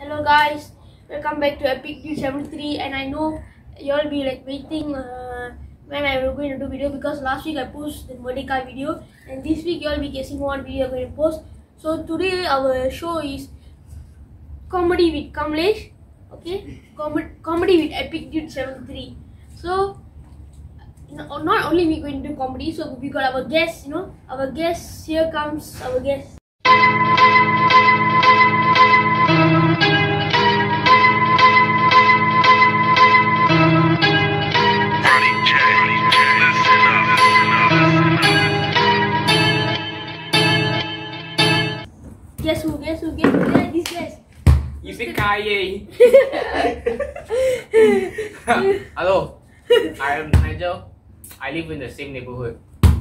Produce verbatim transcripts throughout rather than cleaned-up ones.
Hello guys, welcome back to Epic Dude seventy-three, and I know y'all be like waiting uh, when I was going to do video, because last week I posted the Merdeka video and this week y'all be guessing what video I'm going to post. So today our show is comedy with Kamlesh, okay? Com comedy with Epic Dude seventy-three. So not only we going to do comedy, so we got our guests, you know, our guests. Here comes our guest. Guess who? Guess who? Guess who? Yeah, this guys. You say Kanye. Hello, I am Nigel. I live in the same neighborhood.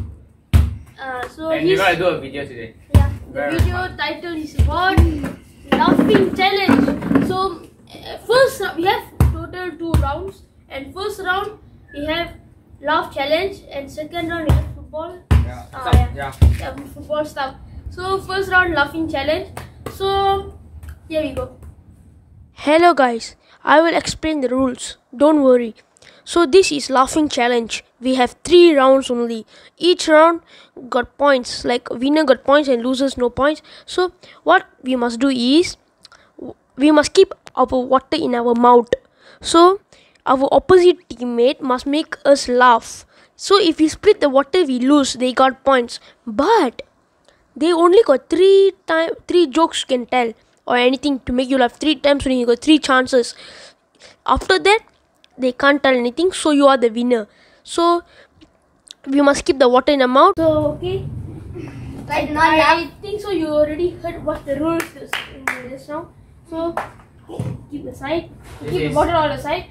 Uh, so and we're gonna do a video today. Yeah, the Very video fun. Title is about laughing challenge. So uh, first we have total two rounds, and first round we have laugh challenge, and second round we have football. Yeah. Uh, Stop. yeah. Yeah. yeah, football stuff. So first round laughing challenge. So here we go. Hello guys, I will explain the rules. Don't worry. So this is laughing challenge. We have three rounds only. Each round got points. Like winner got points and losers no points. So what we must do is we must keep our water in our mouth. So our opposite teammate must make us laugh. So if we split the water, we lose. They got points. But they only got three time three jokes can tell or anything to make you laugh three times when you got three chances. After that, they can't tell anything, so you are the winner. So we must keep the water in the mouth. So okay, like I, I think so. You already heard what the rules is just now. So keep the side, This keep is the bottle on the side.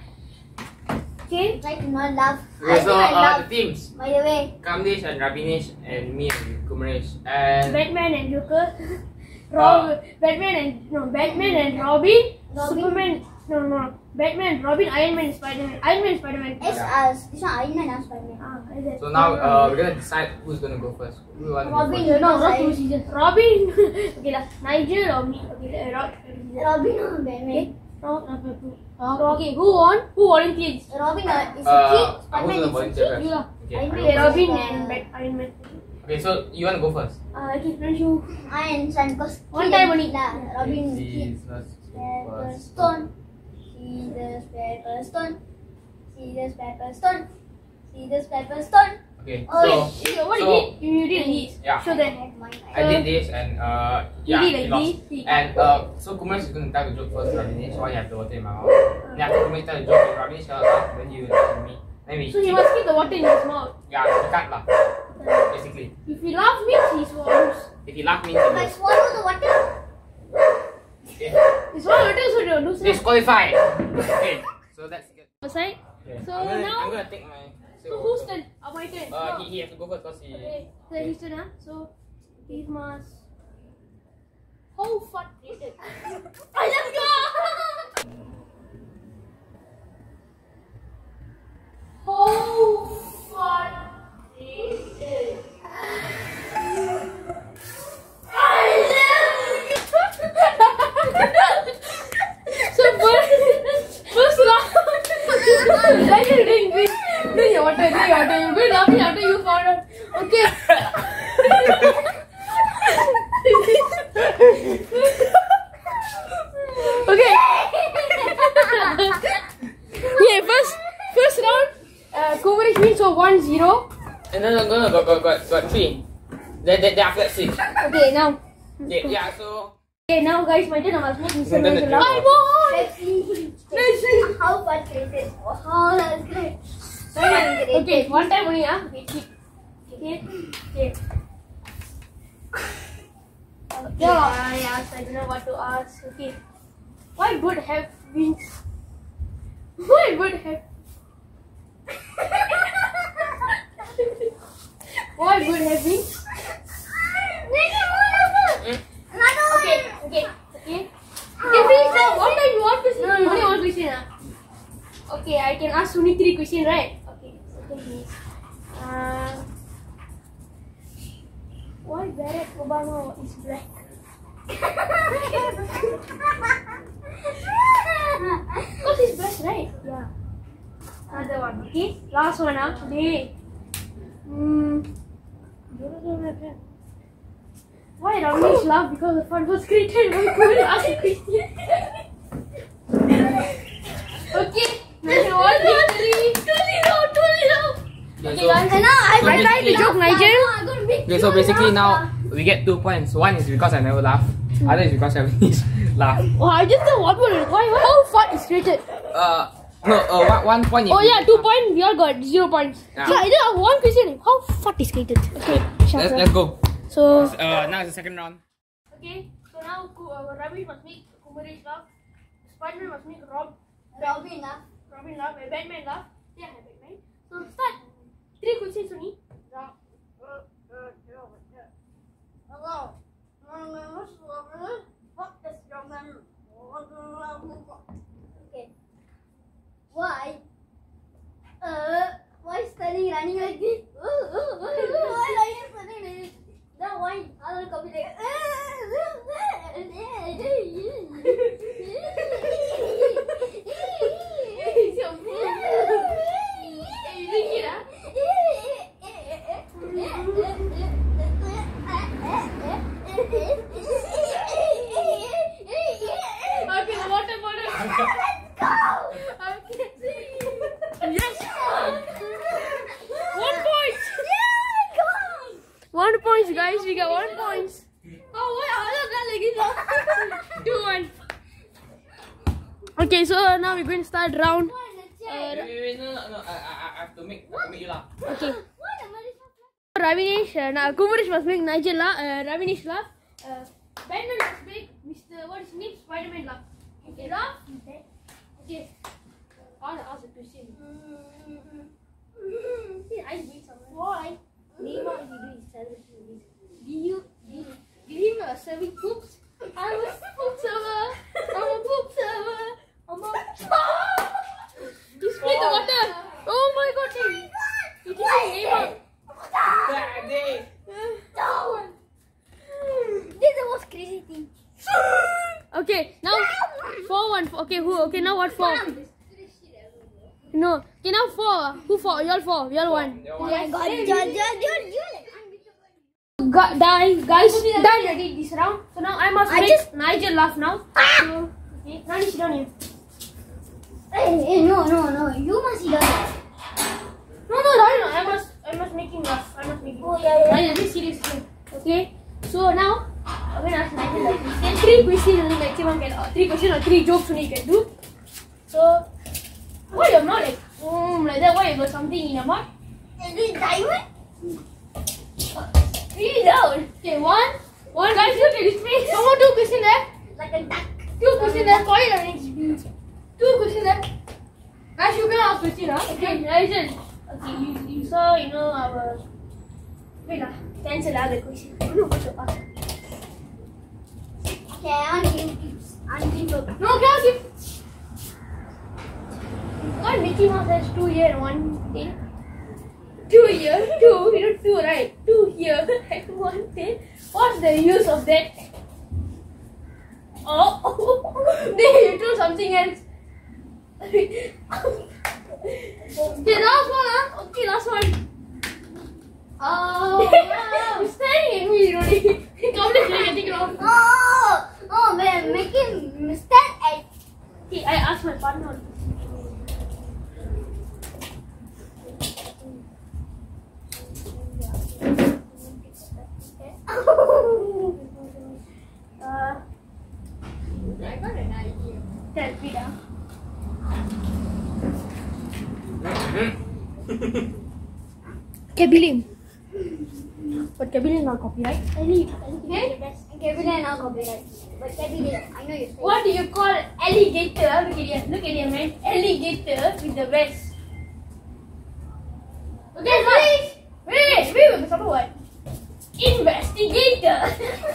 Okay. Try to not laugh. Okay, so I uh, laugh. the teams: By the way, Kamlesh and Ravinesh, and me and Kumaresh. And Batman and Joker. Rob, uh, Batman and no Batman and Robin. Robin. Superman. No, no, Batman, Robin, Iron Man, Spider-Man. Iron Man, Spider-Man. it's Yeah. us. It's not Iron Man, I'm Spider-Man. Ah, is it? so now uh, we're gonna decide who's gonna go first. Who we want to Robin. go first? No, not two seasons. Robin. Okay, lah. Nigel or me? Okay, Rob. Robin or Batman? No, not two. Okay, who won? Who volunteers? Robin uh, is a Uh, kid. I'm Spider-Man gonna is a volunteer kid. You lah. Okay. Iron I Man. go Okay, first. Robin and Bat Iron Man. Okay, so you wanna go first? Ah, okay, friends, you. Iron Sun, because One time only. lah. Robin kid. Jesus. Pepper stone. Scissors, pepper stone. Scissors, pepper stone. Scissors, pepper stone. Okay, Oh, so Okay, what so, you did? You did this. Yeah. Show them. I did this, and uh, He yeah, did he like lost. this, he- And uh, so Kumaresh is gonna tell the joke first, Ravinesh, while you have the water in my mouth. Then after Kumaresh tell the joke, if Ravinesh cannot laugh, then you and me. Then we. So he keep- must keep the water in his mouth. Yeah, he can't laugh. Basically, If he laughs, means he swallows. if he laugh means he If I lose. swallow the water, Okay. He swallows water, so you lose. Disqualified. Okay, so that's good. Aside. Okay. So I'm gonna, now- I'm gonna take my. So whose turn? Oh, my turn. Uh, No. he, he has to go first because he. Okay, so his turn, huh? So he must. How fun is it? I let's go! How fun is it? I love you! So first, first round. Why are you doing this? Do your water, do your water. You'll be laughing after you found out. Okay. Okay. Yeah, first first round, uh, Kumaresh wins, so one zero. And then I'm gonna got got got got three. Then then then after that switch. Okay, now. Yeah, yeah. So. Okay, now guys, my turn. I must make Mister Then the Noise laugh. joke. I won! let's see. Let's see how fun is it. Oh, that's great. Okay, one time only, huh? Okay, keep. Okay, okay. Yeah, yes, I don't know what to ask. Okay. Why bird have wings? Why bird have... Why bird have wings? Okay, okay, okay. Okay, please, uh, one time you want to say, only one question. Uh. Okay, I can ask only three questions, right? Okay, second is, uh, why Barack Obama is black? Okay, last one ah. Hey. Hmm. Why Ramesh laugh? Because the fun was created by Kumar. Ask a question. Okay. Nigel, one victory. Two zero, two zero. Okay, guys. And now I, So I tried to joke, Nigel. Okay, so basically now we get two points. One is because I never laugh. Other is because I laugh. Oh, I just said one more. Why? How fart is created? Uh, no, uh, one, one point. Oh yeah, two points. We all got zero points. Yeah. So I just have one question. How fart is created? Okay, Let's, let's go. So Uh, now it's the second round. okay, so now uh, Ravi must make Kumaresh laugh. Spider-Man must make Rob, Robin laugh. Robin laugh. And Batman laugh. Yeah, Batman. So start. Three questions only. Hello. What is Robin? Okay. Why? Uh, why is Sterling running like this? Why are you running like this? Then why other copy like? Okay, the water bottle. Okay. Yes. One point. One point, guys. We got one point. Oh, wait, I don't know like it. Two one. Okay, so now we're going to start round. Wait, wait, wait, no, no, no. I, I, I have to make, I have to make you laugh. Okay. Ravinesh, uh, now Kumarish must make Nigel laugh. Uh, Ravinesh laugh. Uh, Batman must make Mister What is his name? Spider-Man laugh. Okay, laugh. Okay. I want to ask a question. See, I doing something. Why? Name what he doing celebration. Do you give him a serving poops? I'm a poop server. I'm a poop server. I'm a. You split the water. Oh my god! You didn't name out. This is the most crazy thing. Okay, now four one. Okay, who? Okay, now what four? No. Okay, now four. Who four? You all four. You all one. Oh my god, you're, you're, you're, you're Gu- guys, guys, done already this round. So now I must I make just- Nigel laugh now. So, okay, now sit down here. Hey, hey, no, no, no, you must see that. No, no, no, no. I must, I must make him laugh. I must make him. Oh, yeah, yeah. Nigel, this serious thing. Okay. So now I'm gonna ask Nigel like this. Then three questions only maximum can. Uh, three questions or three jokes only you can do. So why you're not like um like that? Why you got something in your mouth? Is it diamond? Three down. Okay, one, one. Guys, look at his face. One more two questions there. Like a duck. Two questions there. Point on it. Two questions there. Guys, you can ask question, huh? Okay, Nigel. Okay, you, you saw, you know, our... Wait lah, cancel lah the question. I don't know what to ask. Okay, I want to give tips. I want to give tips. No, can I give... Why Mickey Mouse has two here and one tail? Two here, two, you know, two, right? Two here and one tail. What's the use of that? Oh, then you do something else. Okay, last one, huh? Okay, last one. Oh, wow. You're staring at me, Rudy. Come, let's take it off. Oh, oh, man, making stand at. Okay, I asked my partner. uh, I got an idea. tell me down. Kabilin. But Kabilin is not copyright. Ellie, Ellie, Kevin and I'll copyright. But Kevin, I know you're saying. What do you call alligator? Look at here. Look at here, man. Alligator with the vest. Okay, wait. Wait, wait, wait. Some what? Investigator.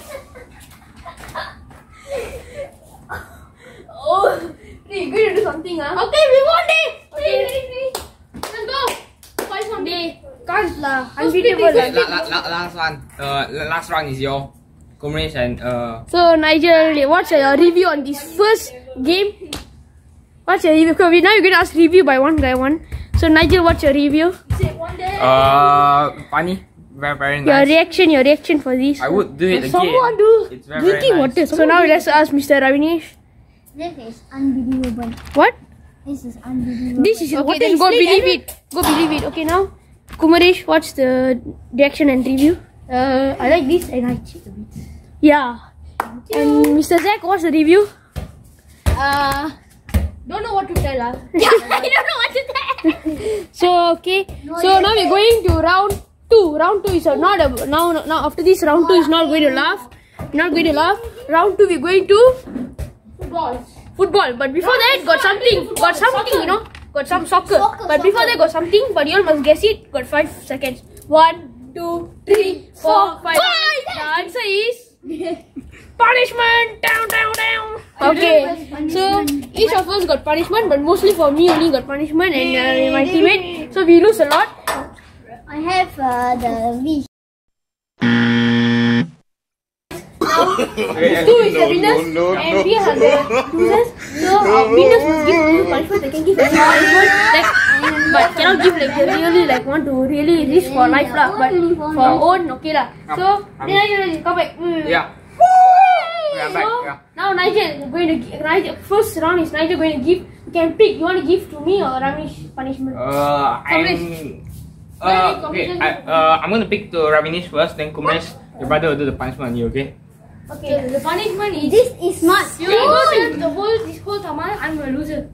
Oh, we're going to do something, huh? Okay, we want it. Okay, ready, ready. Let's go. Find something. Can't lah. Unbeatable. La, la, la, last one. Uh, last round is your Kumarish and uh. So Nigel, what's your review on this first game? What's your review? Now you're gonna ask review by one by one. So Nigel, what's your review? Uh, funny. Very, very nice. Your reaction, your reaction for this. I would do it again. Someone do. It's very, very nice. So now let's ask Mister Ravinesh. This is unbelievable. What? This is unbelievable. This is Okay, okay. then Then go explain believe every- it. Go believe it. Okay, now Kumaresh, what's the reaction and review? Uh, I like this and I cheat a bit. Yeah. And Mister Zach, what's the review? Uh, don't know what to tell. Uh. I don't know what to tell. So okay. No, So yes, now we're going to round two. Round two is a, not a now now after this round two is not going to laugh. Not going to laugh. Round two we're going to Football. football. But before that got something. Got something, you know. Got some soccer. Soccer, But before soccer. that got something. But you all must guess it. Got five seconds. One, two, three, four, five. The answer is punishment. Down, down, down. Okay. So each of us got punishment, but mostly for me only got punishment and uh, my teammate. So we lose a lot. I have uh, the V. Two is the winners and we are the losers. So our winners must give two punishment. They can give any punishment, like, but cannot give like they really like want to really risk for life lah. But for own okay lah. So then come back. Mm. Yeah. Yeah, back. So Yeah. now Nigel is going to gi- Nigel first round is Nigel going to give. You can pick. You want to give to me or Ramesh punishment? Uh, I'm. Uh, okay. I, uh, I'm gonna pick to Ravinesh first, then Kumaresh, your brother will do the punishment on you. Okay. Okay. The punishment is This is not. you will go tell the whole this whole Taman I'm a loser.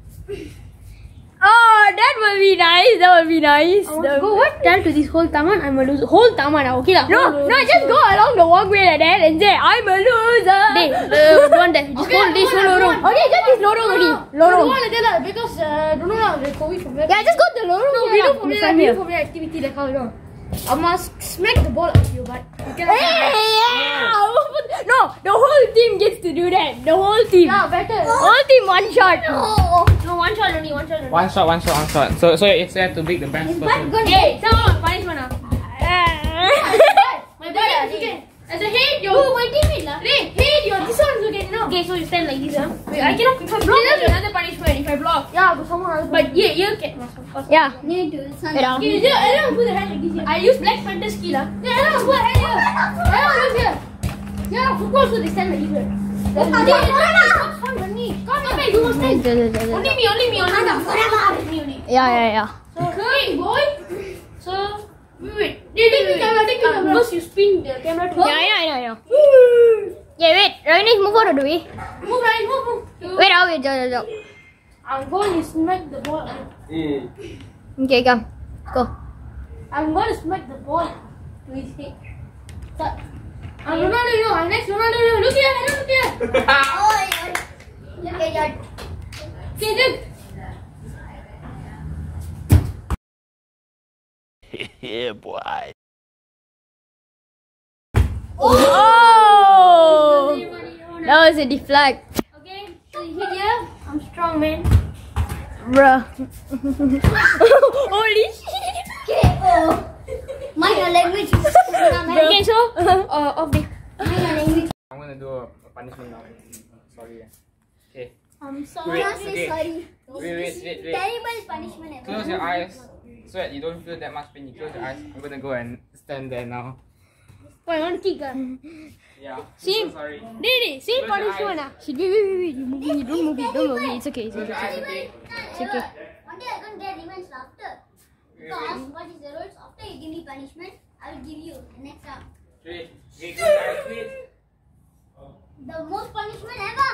Oh, that will be nice. That will be nice. I want to go what? Tell to this whole Taman I'm a loser. Whole Taman ah, okay lah. No, Whole- no, just go along the walkway like that and say, I'm a loser. Dey, uh, don't want that. Just hold this whole lorong. Okay, just this lorong only. Don't Lorong. want like that lah because uh, don't know lah the COVID from there. Yeah, just go to the lorong. No, here we do lah. from there. From We do here. from there activity like how you know. I must smack the ball at you, but you cannot. Hey, yeah. No, the whole team gets to do that. The whole team. Yeah, better. Whole team one shot. No, one shot only, one shot only. One shot, one shot, one shot. So, so it's there to pick the best But person. gonna Hey, someone punishment ah. My brother, you can. As a head, yo. Oh, my teammate lah. Hey, head, yo. This one also can, you know. Okay, so you stand like this, huh? Wait, I cannot. If I block, there's another punishment. If I block, yeah, but someone else. But yeah, you can. Yeah. Need to sun. Okay, you I don't put the hand like this here. I use Black Panther skill, ah. Yeah, I don't put the hand here. I don't look here. Yeah, football so they stand like this. That's fun for me. Come back, you must stand. Only me, only me, only me. Me only. Yeah, yeah, yeah. So, hey, boy. So, wait, wait. Take the camera, take the camera. First, you spin the camera to Yeah, yeah, yeah, yeah. Yeah, wait. Ravinesh, move out of the way. Move, right, move, move. Wait, I'll wait. Wait, wait, wait. I'm going to smack the ball. Okay, come. Go. I'm going to smack the ball to his head. Start. I'm Ronaldo, you know. I'm next Ronaldo. Look here, look here. Look at that. Okay, look. Yeah, boy. Oh! That was a deflect. Okay, so you hit here. I'm strong, man. Bruh. Holy shit. Okay, oh. Mind your language. Okay, so uh, off the. Mind your language. I'm gonna do a, a punishment now. Sorry. Okay. I'm sorry. Wait, Don't say okay. sorry. Wait, wait, wait, wait. Terrible punishment ever. Close your eyes so that you don't feel that much pain. You close your eyes. I'm gonna go and stand there now. Why I want to kick ah? Yeah. I'm See? so sorry. Didi, see Close your punishment eyes. ah? Shit, wait, wait, wait, wait. You moving it? Don't move it. Don't move it. It's okay. It's Close okay. your eyes, okay? It's okay. One day I'm gonna get revenge after. Because what is the rules? After you give me punishment, I will give you the next round. Wait, wait, close your eyes, please. The most punishment ever.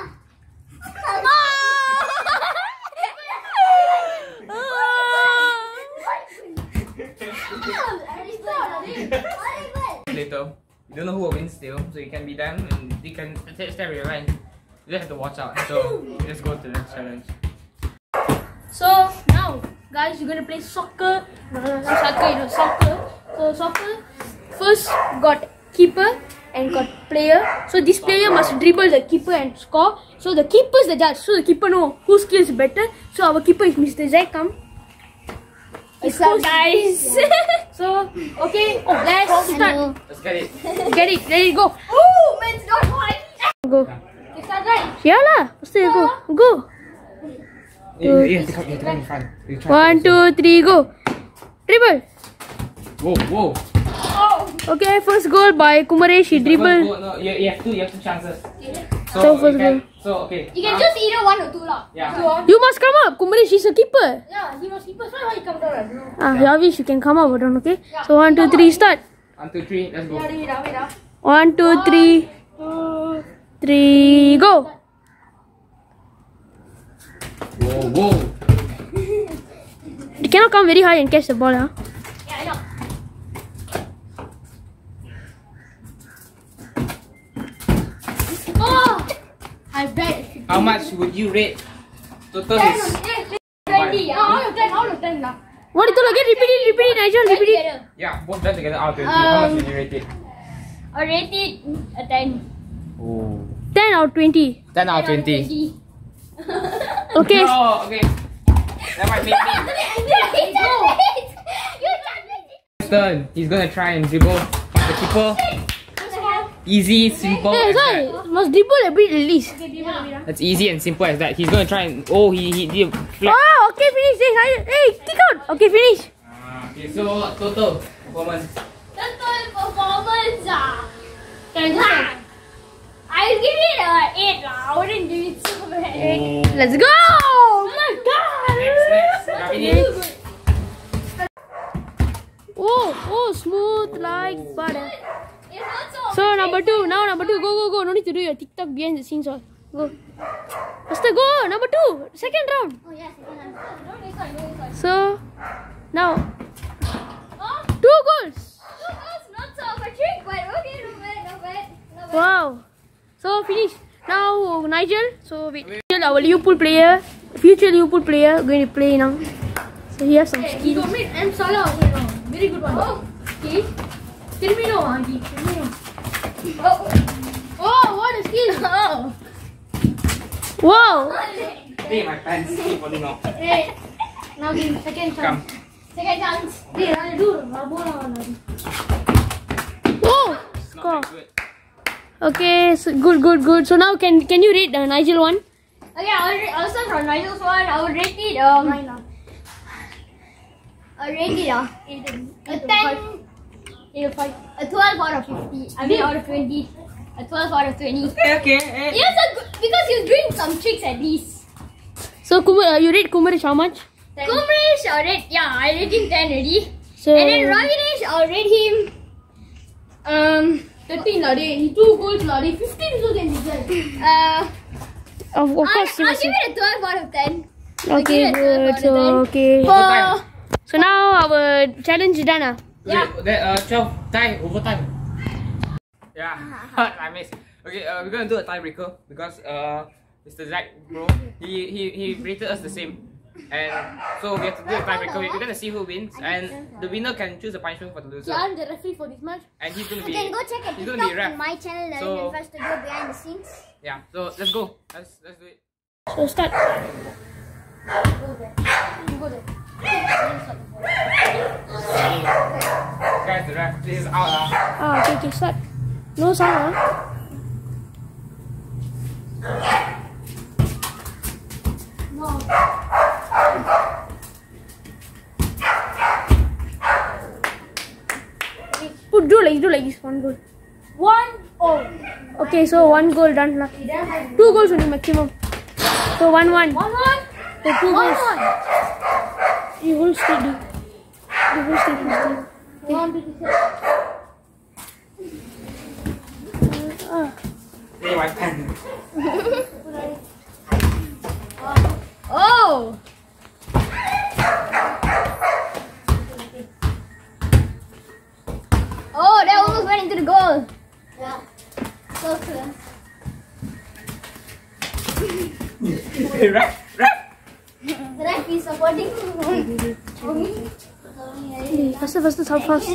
Later, you don't know who will win still, so you can be them and you can stay revenge. You just have to watch out. So let's go to the next challenge. So now, guys, you're gonna play soccer. No, no, no, soccer. You know, soccer. So soccer. First got keeper and got player. So this player must dribble the keeper and score. So the keeper is the judge. So the keeper know whose skill is better. So our keeper is Mister Zach. Come. What's up, guys? So okay, let's start. Let's get it. Get it. Let it go. Oh, man's not one. Go. Is that right? Yeah lah. Let's go. Go. You, you have to come, you have to come in front. You try One, to- two, three, go. Dribble. Whoa, whoa. Okay, first goal by Kumaresh. He First dribble. goal, no, you, you have two, you have two chances. So, So first you can, goal. So okay. You can now- choose either one or two lah. Yeah. You must come up. Kumaresh is a keeper. Yeah, he must keep us. Why he come down? I don't know. Ah, Yavish, you can come up, Vadon, okay? So one, two, three, start. One, two, three. Let's go. Yeah, wait, ah, wait, ah. One, two, three, Two. three, go. Whoa, whoa. You cannot come very high and catch the ball, huh? Yeah, I know. Oh, I bet. How much would you rate total Ten his? on ten, twenty. Yeah, out of ten, out of ten lah. What is it again? Repeat it, repeat it, Nigel, repeat it. Together. Yeah, both done together out of twenty. How much Um, would you rate it? I rate it a ten. Oh. ten out of twenty. ten out of twenty. Okay. Oh, okay. That might make me. His turn. He's gonna try and dribble past the keeper. Easy, simple. Hey, as sorry. that. Must dribble a bit at least. That's easy and simple as that. He's gonna try and oh he he did a flat. Oh, okay, finish. Hey, Nigel. Hey, kick out. Okay, finish. Ah, okay, so total performance. Total performance ah. Nah. I'll give it a eight lah. I wouldn't give it so bad. Let's go. Oh my God. Next, next. Ravini. Oh, oh, smooth like butter. It's not so. So number two, now number two, go, go, go. No need to do your TikTok behind the scenes all. Go. Faster go. Number two, second round. Oh yes, don't waste time, don't waste time. So now Oh, two goals. two goals, not so of a trick, but okay, not bad, not bad, not bad. Wow. So finish. Now Nigel. So wait. Nigel, our Liverpool player, future Liverpool player, going to play now. So he has some Okay, he skills. got made M Salah also now. Very good one. Oh, okay. Firmino, Andy. Firmino. Oh, oh, what a skill! Oh. Wow. Hey, my pants keep falling off. Hey, now give him second Come. chance. Second chance. Hey, I do. Bola, Whoa. It's not Score. that good. Okay. So good, good, good. So now can can you rate uh, Nigel one? Okay, I'll, rate, I'll start from Nigel's one. I would rate it um. I rate it uh, a ten, a five, a twelve out of fifty. I mean out of twenty. A twelve out of twenty. Okay, okay. eh. Yes, a good, because he was doing some tricks at least. So Kumar, uh, you rate Kumarish how much? Kumarish, I rate yeah, I rate him ten already. So And then Ravinesh, I'll rate him um thirteen lah. He two goals lah. fifteen also can be good. Uh, of, of I, course. you I'll must give say. it a twelve out of ten. I'll give Okay, it a twelve good. out So of ten. okay. For So now our challenge is done. Ah. yeah. Okay, that, uh, twelve time overtime. Yeah, I missed. Okay, uh, we're gonna do a tiebreaker because uh, Mister Zach, bro, he he he rated us the same, and so we have to do a tiebreaker. We're gonna see who wins, and the winner can choose a punishment for the loser. Yeah, I'm the referee for this match. And he's gonna You be can go check a he's gonna be TikTok ref. on my channel, the So- First to go behind the scenes. Yeah, so let's go. Let's let's do it. So start. Guys, the ref, this is out. Uh. Ah, okay, okay, start. No sound. Ah. Put do like do like this one goal. One oh. Okay, so one goal done lah. Two goals only maximum. So one one. One one. So two One goals. one. You hold steady. You hold steady. steady. One two three. Ah. Hey, my pen. Oh. Oh, that almost went into the goal. Yeah. So close. ref, ref. The ref is supporting. Hey, faster, faster, start fast.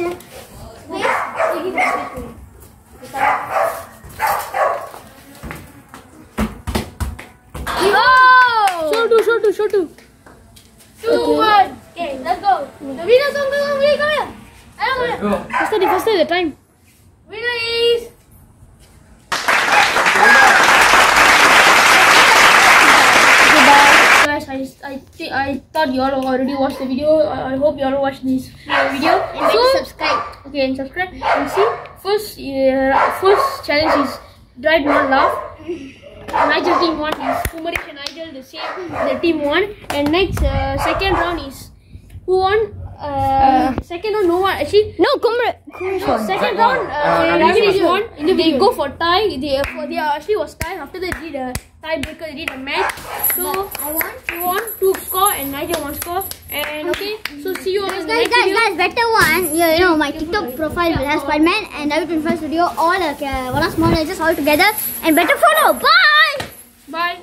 Oh! Show two, show two, show two. Two, one. Okay, let's go. The winner, come, come, come, come here. I don't Let's know. go. Faster, faster, the time. Winner is. Goodbye. Guys, I, I th- I thought you all already watched the video. I, I hope you all watched this video. And So subscribe. okay, and subscribe and see. First, uh, first challenge is try to not laugh. Nigel team won. Kumarish and Nigel the same. The team won. And next uh, second round is who won? Uh, second round no one actually. No, Kumar. Second Zack round, won. uh, Uh, individuals won. won. They go for tie. They for they actually was tie. After they did a tiebreaker, they did a match. So I won. you won two score and Nigel one score. And okay, so see you all in the Guys, next guys, video. guys, better one. You, you know, my TikTok profile will have Spiderman and David twenty-five Studio, all uh, one of small legends all together. And better follow. Bye. Bye.